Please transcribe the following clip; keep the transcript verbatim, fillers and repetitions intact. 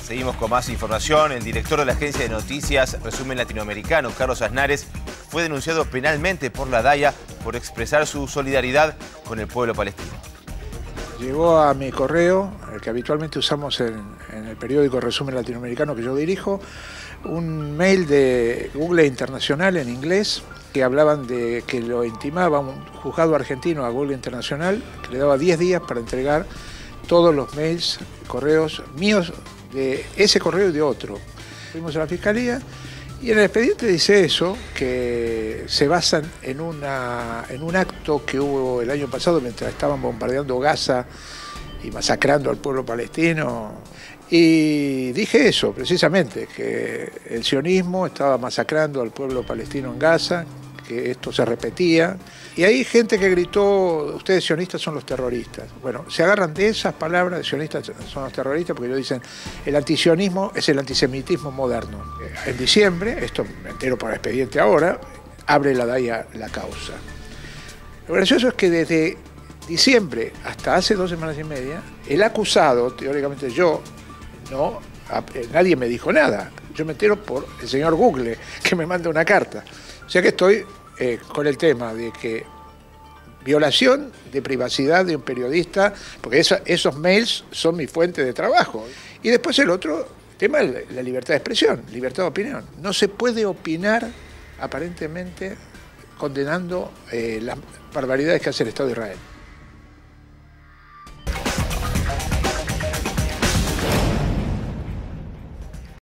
Seguimos con más información. El director de la agencia de noticias Resumen Latinoamericano, Carlos Aznares, fue denunciado penalmente por la D A I A por expresar su solidaridad con el pueblo palestino. Llegó a mi correo, el que habitualmente usamos en, en el periódico Resumen Latinoamericano que yo dirijo, un mail de Google Internacional en inglés que hablaban de que lo intimaba un juzgado argentino a Google Internacional, que le daba diez días para entregar todos los mails, correos míos, de ese correo y de otro. Fuimos a la Fiscalía y en el expediente dice eso, que se basan en, una, en un acto que hubo el año pasado mientras estaban bombardeando Gaza y masacrando al pueblo palestino. Y dije eso, precisamente, que el sionismo estaba masacrando al pueblo palestino en Gaza, que esto se repetía. Y hay gente que gritó, ustedes sionistas son los terroristas. Bueno, se agarran de esas palabras, de sionistas son los terroristas, porque ellos dicen, el antisionismo es el antisemitismo moderno. En diciembre, esto me entero por el expediente ahora, abre la D A I A la causa. Lo gracioso es que desde diciembre hasta hace dos semanas y media, el acusado, teóricamente yo, no, nadie me dijo nada. Yo me entero por el señor Google, que me manda una carta. O sea que estoy eh, con el tema de que violación de privacidad de un periodista, porque esa, esos mails son mi fuente de trabajo. Y después el otro tema es la libertad de expresión, libertad de opinión. No se puede opinar, aparentemente, condenando eh, las barbaridades que hace el Estado de Israel.